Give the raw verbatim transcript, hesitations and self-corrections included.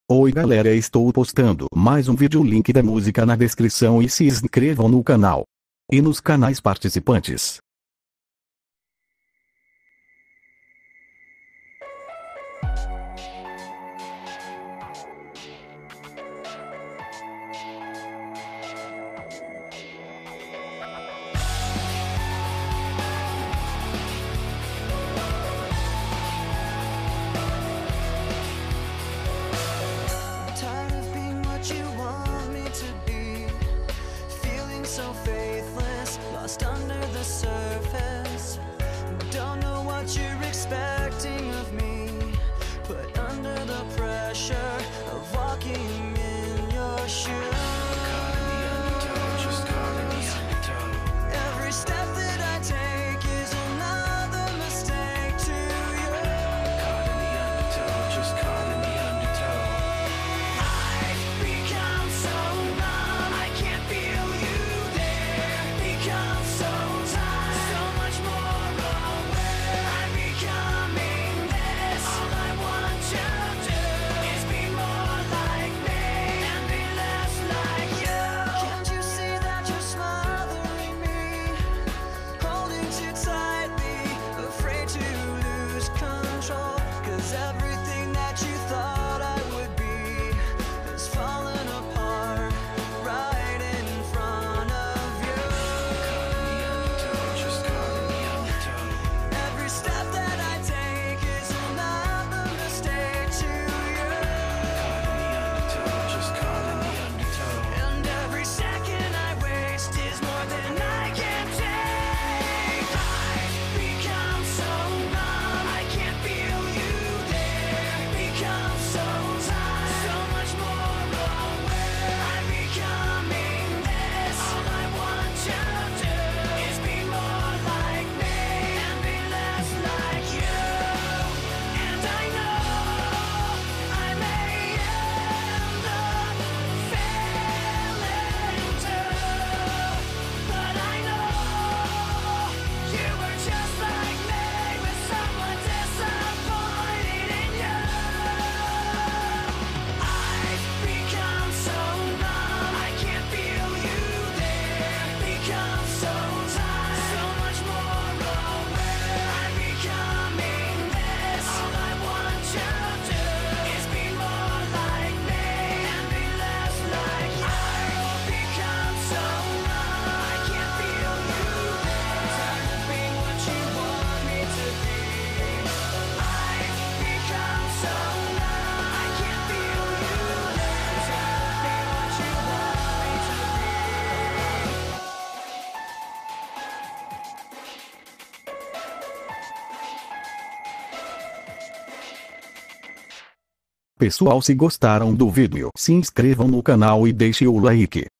Oi galera, estou postando mais um vídeo, link da música na descrição e se inscrevam no canal e nos canais participantes. So faithless, lost under the surface. Don't know what you're expecting of me, but under the pressure of walking in your shoes, caught in the undertow, just caught in the undertow. Every step that I take is another mistake to you. Caught in the undertow, just caught in the undertow. I've become so numb, I can't feel you. Become so tired, so much more aware. I'm becoming this. All I want you to do is be more like me and be less like you. Can't you see that you're smothering me, holding too tightly, afraid to lose control? 'Cause everything that you thought I would be has fallen apart right in front of you. Pessoal, se gostaram do vídeo, se inscrevam no canal e deixem o like.